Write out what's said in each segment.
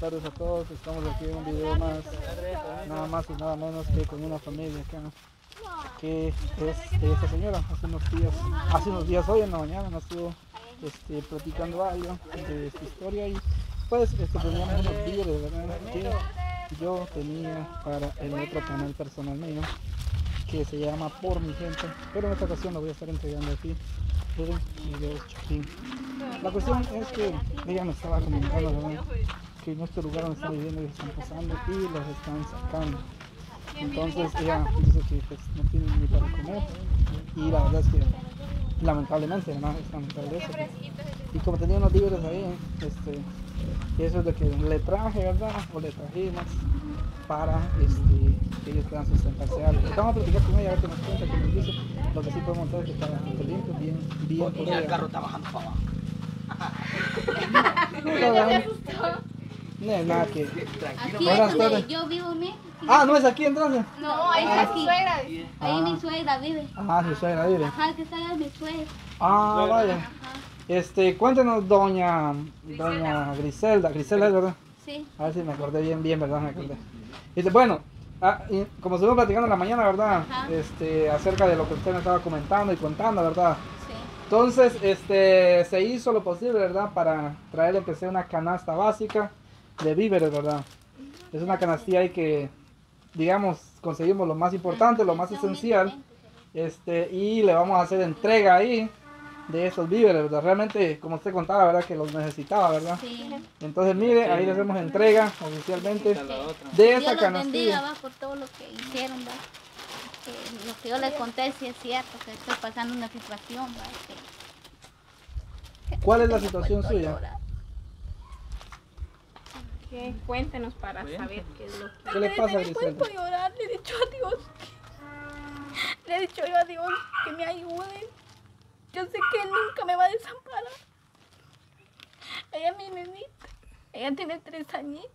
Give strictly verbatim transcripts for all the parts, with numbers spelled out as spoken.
tardes a todos. Estamos aquí en un video más, nada más y nada menos que con una familia acá, que es de esta señora. Hace unos días, hace unos días hoy en la mañana nos estuvo este, platicando algo de su historia y pues este, teníamos unos víveres, ¿verdad?, que yo tenía para el otro canal personal mío, que se llama Por Mi Gente, pero en esta ocasión lo voy a estar entregando aquí en Videos Chapín. La cuestión es que ella me estaba comentando, ¿verdad?, que en este lugar donde están viviendo ellos están pasando y los están sacando. Entonces ella dice que pues, no tienen ni para comer y la verdad es que lamentablemente, ¿verdad?, es lamentable eso. Pues. Y como tenía unos víveres ahí, este, eso es lo que le traje, ¿verdad?, o le trajimos para este, que ellos puedan sustentarse algo. Vamos a platicar con ella, a ver qué nos cuenta, qué nos dice. Lo que sí podemos notar es que está bastante limpio, bien, bien por ella. El carro está bajando para abajo. No, no es nada que... Aquí Buenas es donde tardes. yo vivo, ¿me? Ah, no es aquí entonces. No, ahí está Ah. su suegra. Ahí Ah. mi suegra vive. Ajá, su suegra vive. Ajá, el que está allá es mi suegra. Ah, vaya. Ajá, Este, cuéntenos, doña, doña Griselda, Griselda, ¿verdad? sí. A ver si me acordé bien, bien, ¿verdad? Me acordé. Dice, bueno, ah, y como estuvimos platicando en la mañana, ¿verdad? Ajá. Este, acerca de lo que usted me estaba comentando y contando, ¿verdad? Sí. Entonces, este, se hizo lo posible, ¿verdad?, para traerle que sea una canasta básica de víveres, ¿verdad? Es una canastilla ahí que, digamos, conseguimos lo más importante, lo más esencial, este, y le vamos a hacer entrega ahí de esos víveres, ¿verdad? Realmente, como usted contaba, ¿verdad?, que los necesitaba, ¿verdad? Sí. Entonces, mire, ahí le hacemos entrega oficialmente de Dios esta los bendiga, canastilla. va, por todo lo que hicieron, va. Que lo que yo les conté sí es cierto, que estoy pasando una situación, va. Que, que ¿Cuál es la no situación puedo suya? llorar. Que cuéntenos para saber qué es lo que... ¿Qué le pasa, Desde que Griselda? puedo llorar, le he dicho a Dios que... Le he dicho yo a Dios que me ayude. Yo sé que Él nunca me va a desamparar. Ella es mi nenita. Ella tiene tres añitos.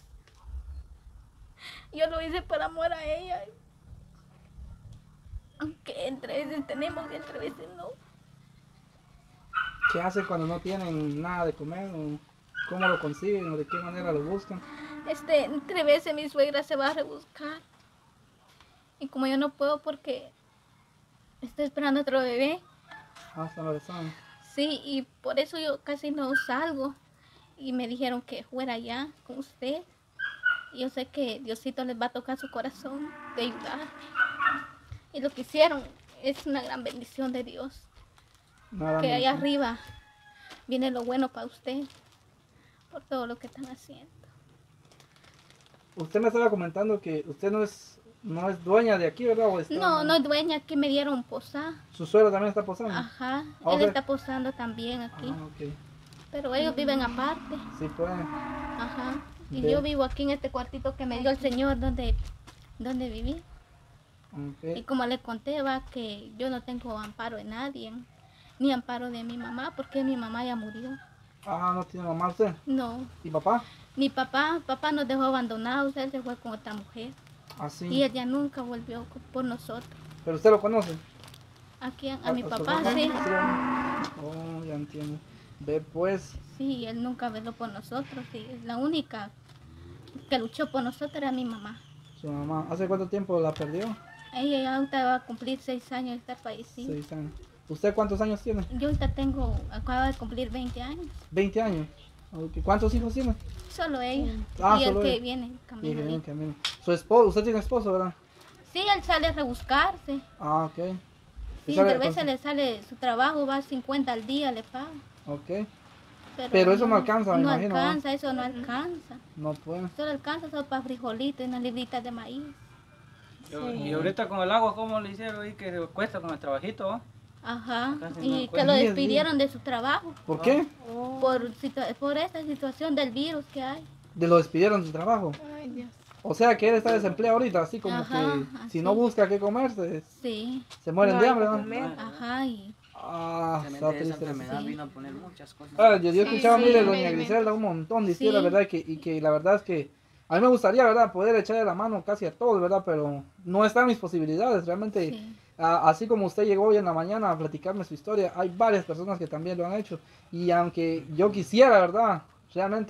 Yo lo hice por amor a ella. Aunque entre veces tenemos y entre veces no. ¿Qué hacen cuando no tienen nada de comer? ¿O cómo lo consiguen? ¿O de qué manera lo buscan? Este, entre veces mi suegra se va a rebuscar. Y como yo no puedo porque estoy esperando otro bebé. Ah, está embarazada. Sí, y por eso yo casi no salgo. Y me dijeron que fuera allá con usted. Y yo sé que Diosito les va a tocar su corazón de ayudar. Y lo que hicieron es una gran bendición de Dios. Nada Que más. allá arriba viene lo bueno para usted. Por todo lo que están haciendo. Usted me estaba comentando que usted no es no es dueña de aquí, ¿verdad? ¿O está... No, no es dueña, que me dieron posar. ¿Su suegro también está posando? Ajá, Ah, él ok. está posando también aquí. Ah, ok. Pero ellos viven aparte. Sí, pues. Ajá. Y Ve. yo vivo aquí en este cuartito que me dio el Señor donde, donde viví. Y Ok. como le conté, va, que yo no tengo amparo de nadie, ni amparo de mi mamá, porque mi mamá ya murió. Ah, ¿no tiene mamá usted? No. ¿Y papá? Mi papá, papá nos dejó abandonados, él se fue con otra mujer. Ah, sí. Y él ya nunca volvió co- por nosotros. ¿Pero usted lo conoce? Aquí a, a Ah, mi su papá, papá. sí. Oh, ya entiendo. Ve, pues. Sí, él nunca veló por nosotros. Sí. La única que luchó por nosotros era mi mamá. Su mamá. ¿Hace cuánto tiempo la perdió? Ella ya ahorita va a cumplir seis años de estar fallecida. Seis años. ¿Usted cuántos años tiene? Yo ahorita tengo, acabo de cumplir veinte años. veinte años. Ok. ¿Cuántos hijos tiene? Solo ella. Ah, y el solo que ella. viene Y camino. que viene en ahorita. camino. Su esposo, usted tiene esposo, ¿verdad? Sí, él sale a rebuscarse. Ah, ok. ¿Y Sí, sabe entre veces cuánto? le sale su trabajo, va a cincuenta al día, le paga. Ok. Pero eso no alcanza, me no imagino, ¿no? alcanza, eso no alcanza. No puede. Solo alcanza solo para frijolitos y unas libritas de maíz. Y- Y ahorita con el agua, ¿cómo le hicieron ahí que cuesta con el trabajito? ¿va? Ajá. Casi no Y que alcanza. lo Diez despidieron de su trabajo ¿Por qué? por, situa- por esta situación del virus que hay. De lo despidieron de su trabajo. Ay, Dios. O sea que él está desempleado ahorita, así como Ajá, que si así. no busca qué comer, se, Sí. se mueren No de hay hambre, que ¿no? comer. Ajá. Y Ah, está Realmente esa triste. enfermedad Sí. vino a poner muchas cosas. Ah, yo, yo Sí, escuchaba, sí, mire, sí. doña Griselda, un montón de historias, Sí. ¿verdad? Que, y que la verdad es que a mí me gustaría, ¿verdad? Poder echarle la mano casi a todos, ¿verdad? Pero no están mis posibilidades, realmente. sí. Ah, así como usted llegó hoy en la mañana a platicarme su historia, hay varias personas que también lo han hecho. Y aunque yo quisiera, ¿verdad? Realmente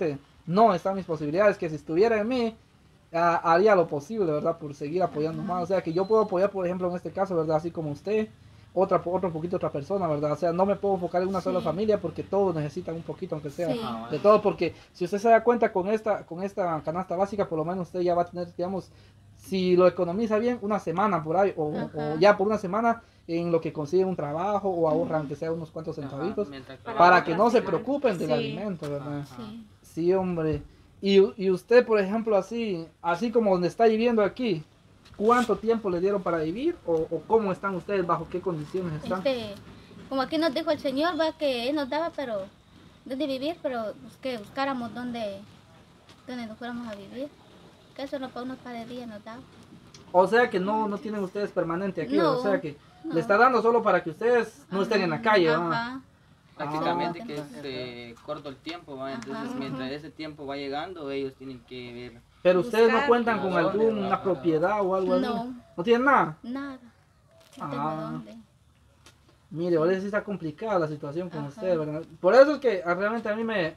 no están mis posibilidades, que si estuviera en mí, uh, haría lo posible, ¿verdad? Por seguir apoyando más. O sea, que yo puedo apoyar, por ejemplo, en este caso, ¿verdad? Así como usted, otra, otro poquito otra persona, ¿verdad? O sea, no me puedo enfocar en una sola Sí. familia porque todos necesitan un poquito, aunque sea. Sí. De todo, porque si usted se da cuenta con esta, con esta canasta básica, por lo menos usted ya va a tener, digamos, si lo economiza bien, una semana por ahí, o, Ajá. o ya por una semana en lo que consigue un trabajo, o ahorra aunque sea unos cuantos centavitos, Mientras Para para otra que no se semana. preocupen del Sí. alimento, ¿verdad? Sí. Sí, hombre. Y, y usted, por ejemplo, así, así como donde está viviendo aquí, ¿cuánto tiempo le dieron para vivir? ¿O, o cómo están ustedes? ¿Bajo qué condiciones están? Este, como aquí nos dijo el Señor, va que Él nos daba, pero donde vivir, pero pues, que buscáramos donde, donde nos fuéramos a vivir. Que eso no para unos par de días nos daba. O sea que no, no tienen ustedes permanente aquí, No, o sea que no. le está dando solo para que ustedes no estén en la calle, ¿va? Ajá. prácticamente Ah. que es eh, corto el tiempo, ¿va? Entonces Ajá. mientras ese tiempo va llegando, ellos tienen que ver. Pero ustedes no Buscar. cuentan con ¿Dónde? alguna Ajá. propiedad o algo así. No, ¿No tienen nada? nada. No tengo Ah. dónde. Mire, ahora sí está complicada la situación con Ajá. ustedes, ¿verdad? Por eso es que ah, realmente a mí me,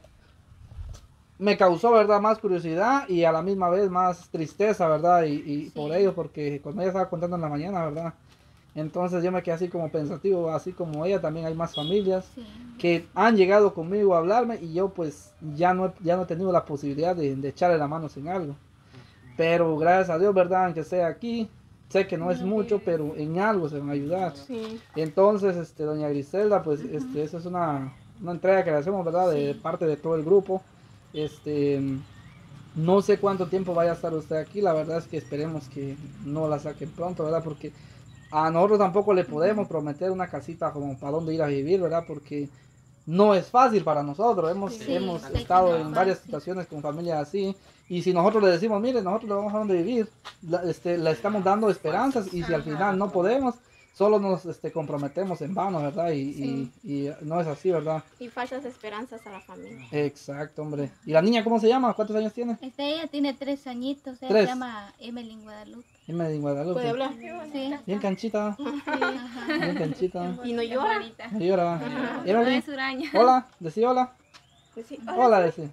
me causó, ¿verdad? Más curiosidad y a la misma vez más tristeza, ¿verdad? Y, y Sí. por ello, porque cuando ella estaba contando en la mañana, ¿verdad? Entonces yo me quedé así como pensativo, así como ella, también hay más familias Sí. que han llegado conmigo a hablarme y yo pues ya no, he- ya no he tenido la posibilidad de, de echarle la mano en algo. Pero gracias a Dios, ¿verdad? Aunque sea aquí, sé que no es mucho, pero en algo se van a ayudar. Sí. Entonces, este, doña Griselda, pues, este, esa es una, una entrega que le hacemos, ¿verdad? De Sí. parte de todo el grupo. Este, no sé cuánto tiempo vaya a estar usted aquí, la verdad es que esperemos que no la saquen pronto, ¿verdad? Porque a nosotros tampoco le podemos prometer una casita como para dónde ir a vivir, ¿verdad? Porque no es fácil para nosotros, hemos, Sí, hemos sé que estado no en es varias fácil. situaciones con familias así, y si nosotros le decimos, mire, nosotros le vamos a dónde vivir, la- este, le estamos dando esperanzas, y si al final no podemos, solo nos este, comprometemos en vano, ¿verdad? Y, Sí. y, y no es así, ¿verdad? Y falsas esperanzas a la familia. Exacto, hombre. ¿Y la niña cómo se llama? ¿Cuántos años tiene? Este, ella tiene tres añitos, ella Tres. se llama Emeline Guadalupe. Dime de Guadalupe. ¿Puede hablar? Sí. Bien canchita, Ajá. bien canchita. Y no llora. No llora. Ajá. Emily, Uraña. hola, decí hola. Sí. Hola, decí.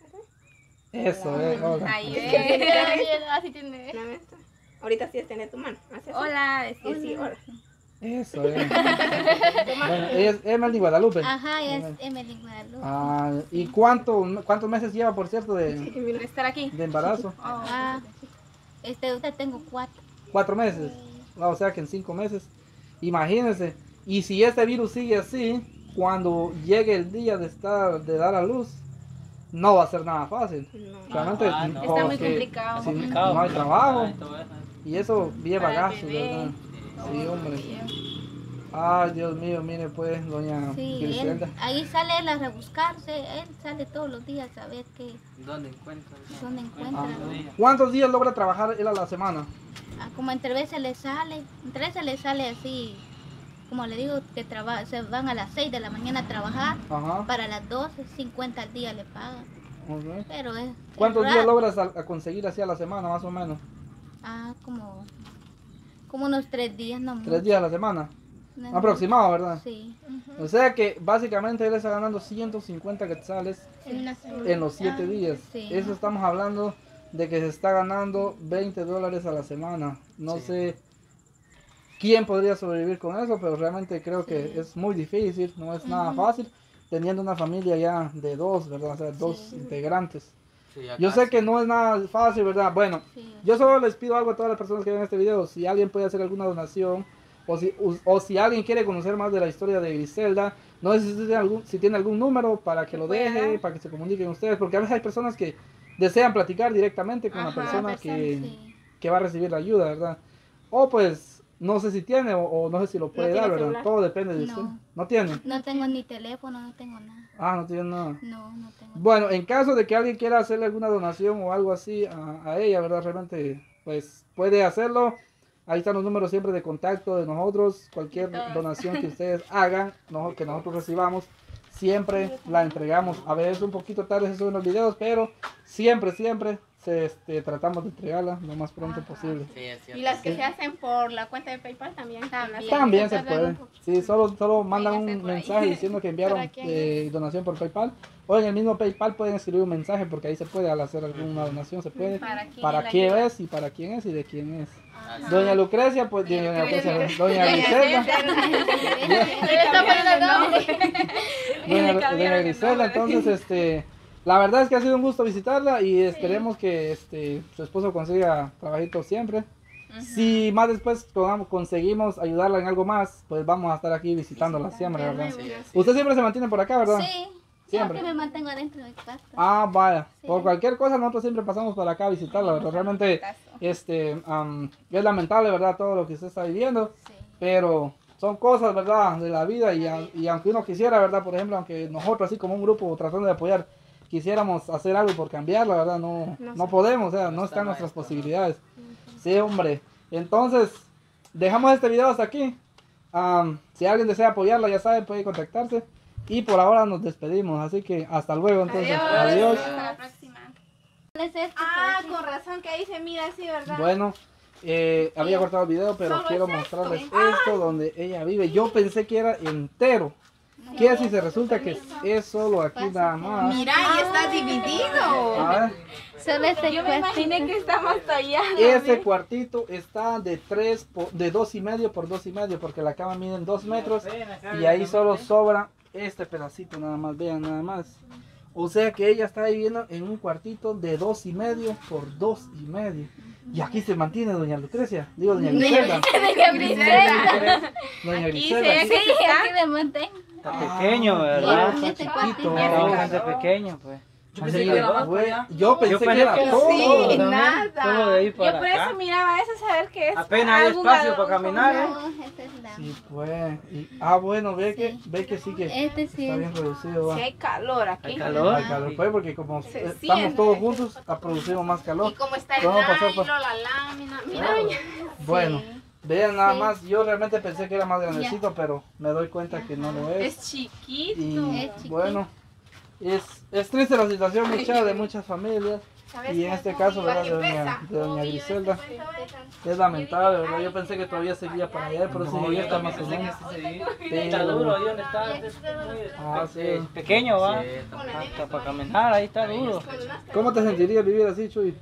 Eso, eh, hola. Ahí Sí, ve. así tiene. ¿No ves? Ahorita sí extiende tu mano. Hace así. Hola, Sí, sí, hola. Eso, eh. Bueno, ella es Emily Guadalupe. Ajá, ella es Emeline Guadalupe. Ah, ¿y cuánto, cuántos meses lleva, por cierto, de, de estar aquí. de embarazo? Ah, este, ahorita tengo cuatro. Cuatro meses. Ah, o sea que en cinco meses. Imagínense. Y si este virus sigue así, cuando llegue el día de estar, de dar a luz, no va a ser nada fácil. No. Realmente, Ah, no. Está muy porque complicado. si Complicado, no hay porque trabajo y todo eso. y eso lleva Para el gastos, bebé. ¿verdad? Sí, hombre. Ay, Dios mío, mire pues, doña Sí, él, Griselda. ahí sale él a rebuscarse, él sale todos los días a ver qué, ¿Dónde encuentran? dónde encuentra. Ah. ¿Cuántos días logra trabajar él a la semana? Ah, como entre veces le sale, entre veces le sale así, como le digo, que traba- se van a las seis de la mañana a trabajar, Ajá. para las doce, cincuenta al día le pagan. Ok. Pero es... ¿Cuántos es días raro. logras a, a conseguir así a la semana, más o menos? Ah, como, como unos tres días, no Tres mucho. días a la semana. No Aproximado, ¿verdad? Sí. O sea que básicamente él está ganando ciento cincuenta quetzales En una semana. en los siete Ah, días. sí. Eso estamos hablando de que se está ganando veinte dólares a la semana. No Sí. sé quién podría sobrevivir con eso, pero realmente creo que Sí. es muy difícil, no es nada Ujú. fácil, teniendo una familia ya de dos, ¿verdad? O sea, dos Sí. integrantes. Sí, ya Yo sé casi. que no es nada fácil, ¿verdad? Bueno, Sí. yo solo les pido algo a todas las personas que ven este video. Si alguien puede hacer alguna donación, o si, o, o si alguien quiere conocer más de la historia de Griselda, no sé si tiene algún, si tiene algún número para que lo deje, para que se comuniquen ustedes, porque a veces hay personas que desean platicar directamente con la Ajá, persona que, Sí. que va a recibir la ayuda, ¿verdad? O pues, no sé si tiene, o, o no sé si lo puede tiene dar, ¿verdad? celular. Todo depende de No. usted. ¿No tiene? No tengo ni teléfono, no tengo nada. Ah, no tiene nada. No, no tengo. Bueno, en caso de que alguien quiera hacerle alguna donación o algo así a, a ella, ¿verdad? Realmente, pues puede hacerlo. Ahí están los números siempre de contacto de nosotros. Cualquier donación que ustedes hagan, no- que nosotros recibamos, siempre la entregamos. A veces un poquito tarde se suben los videos, pero siempre, siempre se, este, tratamos de entregarla lo más pronto posible. Sí, es cierto. Y las que se hacen por la cuenta de PayPal también. También. También se tardan puede. un poco. Sí, solo, solo mandan Váyase un por ahí. mensaje diciendo que enviaron ¿Para quién eh, donación por PayPal. O en el mismo PayPal pueden escribir un mensaje porque ahí se puede, al hacer alguna donación se puede. ¿Para quién Para la qué ayuda? es y para quién es y de quién es. Doña Lucrecia, pues doña Lucrecia, doña Doña Griselda. Le está poniendo el nombre. Doña, doña Griselda, entonces este la verdad es que ha sido un gusto visitarla y esperemos que este su esposo consiga trabajito siempre. Si más después podamos- conseguimos ayudarla en algo más, pues vamos a estar aquí visitándola siempre, ¿verdad? Sí, así Usted siempre se mantiene por acá, ¿verdad? Sí, Siempre. siempre me mantengo adentro de mi casa. Ah, vaya. Sí. Por cualquier cosa nosotros siempre pasamos por acá a visitarla, ¿verdad? Realmente este am, es lamentable, ¿verdad? Todo lo que usted está viviendo, Sí. pero son cosas, ¿verdad? De la vida y, a- y aunque uno quisiera, ¿verdad? Por ejemplo, aunque nosotros así como un grupo tratando de apoyar, quisiéramos hacer algo por cambiarla, ¿verdad? No, No no se podemos, o sea, no están nuestras posibilidades. Sí, hombre. Entonces, dejamos este video hasta aquí. Am, si alguien desea apoyarla, ya sabe, puede contactarse. Y por ahora nos despedimos, así que hasta luego entonces. Adiós. Hasta la próxima. ¿Cuál es este? Ah, con razón que ahí se mira así, ¿verdad? Bueno, eh, había cortado el video, pero Solo quiero es esto. mostrarles esto donde ella vive. Yo pensé que era entero. ¿Qué si se resulta que es solo aquí nada más? Mira, y está dividido. A ver, Solo este Yo me imaginé que está más allá. ese cuartito está de tres por- de dos y medio por dos y medio, porque la cama mide en dos metros y ahí solo sobra este pedacito nada más, vean nada más. O sea que ella está viviendo en un cuartito de dos y medio por dos y medio. Y aquí se mantiene doña Lucrecia, digo doña Griselda. Doña Aquí Griselda. se- Sí, aquí me mantengo. Está pequeño, ¿verdad? Sí, Está este chiquito. cuartito. Está bastante pequeño, pues. Yo pensé que era más Güey, para allá. yo pensé Yo que pensé era que todo. Sí, también, nada. solo de ahí Yo para por acá. eso miraba eso, saber que es. Apenas hay algún espacio lado- para caminar, ¿eh? No, esta es la... Sí, pues. Y- ah, bueno, ve que, Sí. ve que sí que Este sí está es. bien reducido. Va. Si hay calor aquí. Hay calor. Hay calor, pues, porque como Se eh, estamos siente. todos juntos, ha producido más calor. Y como está el Vamos a pasar nylon, por- la lámina. Mira, Bueno, Sí. vean nada Sí. más, yo realmente pensé que era más grandecito, pero me doy cuenta que no lo es. es chiquito. Y Es chiquito. bueno, es, es triste la situación mucha de muchas familias. ¿Sabes Y en qué? este caso, ¿verdad? De Igual que doña, pesa. de doña Griselda. Es lamentable, ¿verdad? Yo pensé que todavía seguía para allá, pero sí, ya está más o menos. Está duro ahí donde está. Es muy Ah, sí. eh, pequeño, va. Sí, está muy Hasta para caminar, ahí está duro. ¿Cómo te sentirías vivir así, Chuy?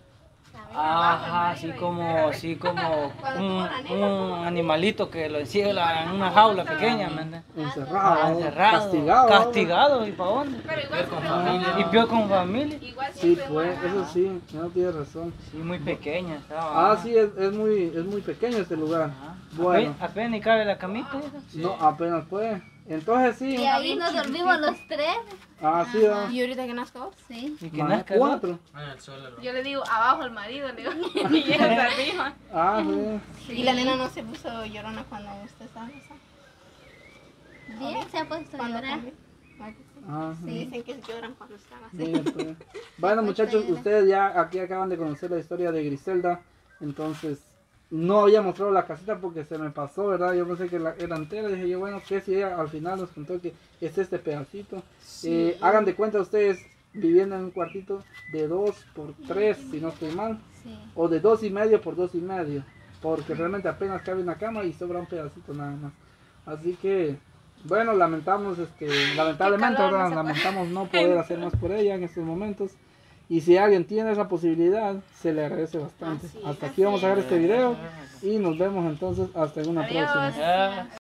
Ajá, así como, así como un, un animalito que lo encierra en una jaula pequeña, ¿me entiendes? Encerrado, Encerrado, castigado. castigado, ¿y para dónde? Y peor con familia. Sí, pues, eso sí, no tienes razón. Sí, muy pequeña estaba. Ah, sí, es, es muy es muy pequeño este lugar. Ajá. Bueno, Apenas, apenas ni cabe la camita. esa. no, apenas puede. Entonces sí. Y ahí nos dormimos los tres. Ah, sí, ah. ¿Y ahorita que nazco? Sí. Y que Más nazca el otro. cuatro. En el suelo. Yo le digo abajo al marido, le digo, y ella se arriba. Ah, sí. Y la nena no se puso llorona cuando usted estaba besando. Bien, se ha puesto a Cuando llorar. comió. Ah, Sí, sí. dicen que lloran cuando están así. Sí, pues. Bueno, muchachos, ustedes ya aquí acaban de conocer la historia de Griselda. Entonces, no había mostrado la casita porque se me pasó, ¿verdad? Yo pensé que la, era entera. Dije yo, bueno, ¿qué si ella al final nos contó que es este pedacito? Eh, hagan de cuenta ustedes viviendo en un cuartito de dos por tres, si no estoy mal. Sí. O de dos y medio por dos y medio. Porque realmente apenas cabe una cama y sobra un pedacito nada más. Así que, bueno, lamentamos, este, lamentablemente, calor, ¿verdad? no se puede. lamentamos no poder hacer más por ella en estos momentos. Y si alguien tiene esa posibilidad, se le agradece bastante. Así es, Hasta aquí vamos a así ver este video y nos vemos entonces hasta en una Adiós. próxima. Ya.